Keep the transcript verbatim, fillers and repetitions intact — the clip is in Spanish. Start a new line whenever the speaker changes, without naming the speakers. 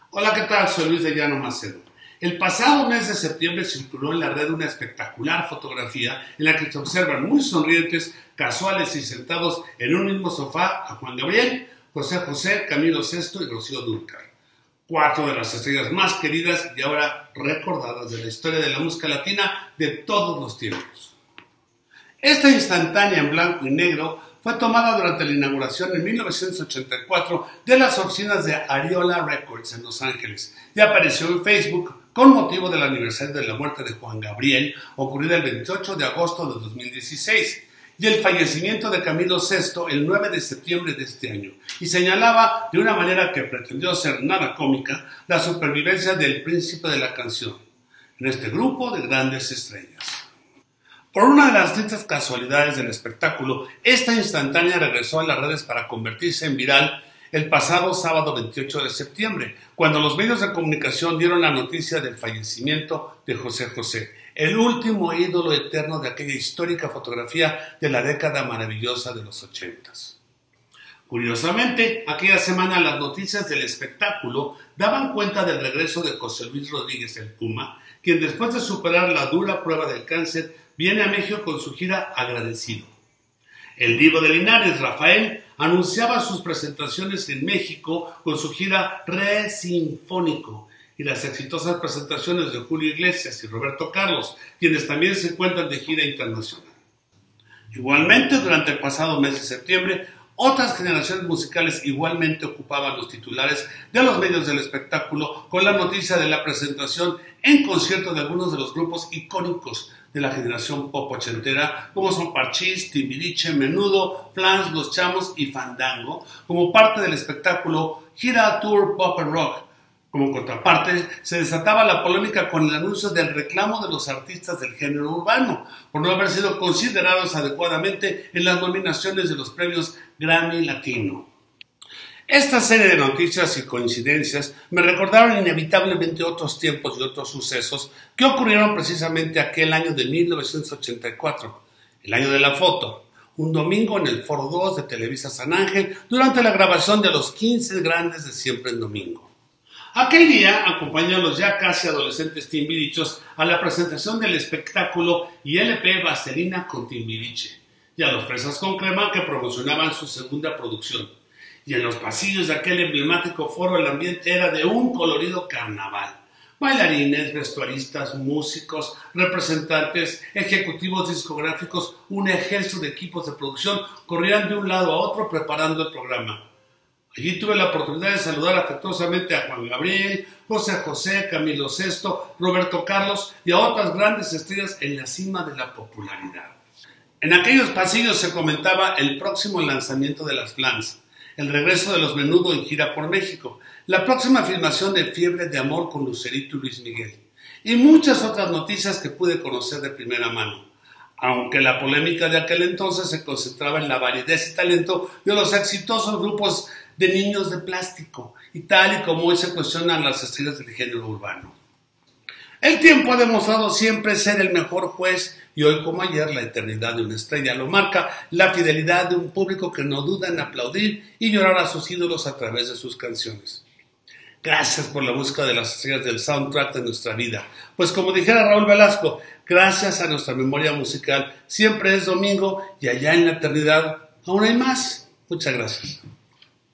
Hola, ¿qué tal? Soy Luis de Llano Macedo. El pasado mes de septiembre circuló en la red una espectacular fotografía en la que se observan muy sonrientes, casuales y sentados en un mismo sofá a Juan Gabriel, José José, Camilo Sesto y Rocío Dúrcal. Cuatro de las estrellas más queridas y ahora recordadas de la historia de la música latina de todos los tiempos. Esta instantánea en blanco y negro fue tomada durante la inauguración en mil novecientos ochenta y cuatro de las oficinas de Ariola Records en Los Ángeles y apareció en Facebook con motivo del aniversario de la muerte de Juan Gabriel, ocurrida el veintiocho de agosto de dos mil dieciséis, y el fallecimiento de Camilo Sesto el nueve de septiembre de este año, y señalaba de una manera que pretendió ser nada cómica la supervivencia del príncipe de la canción en este grupo de grandes estrellas. Por una de las tristes casualidades del espectáculo, esta instantánea regresó a las redes para convertirse en viral el pasado sábado veintiocho de septiembre, cuando los medios de comunicación dieron la noticia del fallecimiento de José José, el último ídolo eterno de aquella histórica fotografía de la década maravillosa de los ochentas. Curiosamente, aquella semana las noticias del espectáculo daban cuenta del regreso de José Luis Rodríguez el Puma, quien después de superar la dura prueba del cáncer viene a México con su gira Agradecido. El divo de Linares, Rafael, anunciaba sus presentaciones en México con su gira Re Sinfónico y las exitosas presentaciones de Julio Iglesias y Roberto Carlos, quienes también se encuentran de gira internacional. Igualmente, durante el pasado mes de septiembre, otras generaciones musicales igualmente ocupaban los titulares de los medios del espectáculo con la noticia de la presentación en concierto de algunos de los grupos icónicos de la generación pop ochentera, como son Parchís, Timbiriche, Menudo, Flans, Los Chamos y Fandango, como parte del espectáculo Gira Tour Pop and Rock. Como contraparte, se desataba la polémica con el anuncio del reclamo de los artistas del género urbano por no haber sido considerados adecuadamente en las nominaciones de los premios Grammy Latino. Esta serie de noticias y coincidencias me recordaron inevitablemente otros tiempos y otros sucesos que ocurrieron precisamente aquel año de mil novecientos ochenta y cuatro, el año de la foto, un domingo en el Foro dos de Televisa San Ángel durante la grabación de los quince grandes de Siempre en Domingo. Aquel día acompañé a los ya casi adolescentes Timbirichos a la presentación del espectáculo y L P Vaselina con Timbiriche, y a los Fresas con Crema que promocionaban su segunda producción. Y en los pasillos de aquel emblemático foro el ambiente era de un colorido carnaval. Bailarines, vestuaristas, músicos, representantes, ejecutivos discográficos, un ejército de equipos de producción corrían de un lado a otro preparando el programa. Allí tuve la oportunidad de saludar afectuosamente a Juan Gabriel, José José, Camilo Sesto, Roberto Carlos y a otras grandes estrellas en la cima de la popularidad. En aquellos pasillos se comentaba el próximo lanzamiento de las Flans, el regreso de los Menudo en gira por México, la próxima filmación de Fiebre de Amor con Lucerito y Luis Miguel, y muchas otras noticias que pude conocer de primera mano, aunque la polémica de aquel entonces se concentraba en la validez y talento de los exitosos grupos de niños de plástico, y tal y como hoy se cuestionan las estrellas del género urbano. El tiempo ha demostrado siempre ser el mejor juez y hoy como ayer la eternidad de una estrella lo marca la fidelidad de un público que no duda en aplaudir y llorar a sus ídolos a través de sus canciones. Gracias por la búsqueda de las estrellas del soundtrack de nuestra vida, pues como dijera Raúl Velasco, gracias a nuestra memoria musical siempre es domingo y allá en la eternidad aún hay más. Muchas gracias.